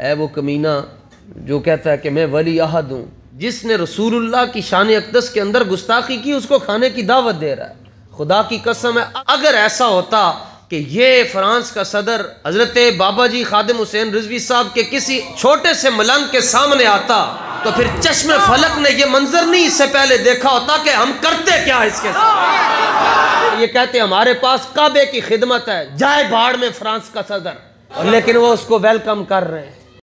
है वो कमीना जो कहता है कि मैं वली अहद हूँ, जिसने रसूलुल्लाह की शान अक़दस के अंदर गुस्ताखी की उसको खाने की दावत दे रहा है। खुदा की कसम है, अगर ऐसा होता कि ये फ्रांस का सदर हजरत बाबा जी खादिम हुसैन रिजवी साहब के किसी छोटे से मलंग के सामने आता तो फिर चश्मे फलक ने ये मंजर नहीं इससे पहले देखा होता कि हम करते क्या इसके साथ। ये कहते हमारे पास काबे की खिदमत है, जाए भाड़ में फ्रांस का सदर, लेकिन वो उसको वेलकम कर रहे हैं।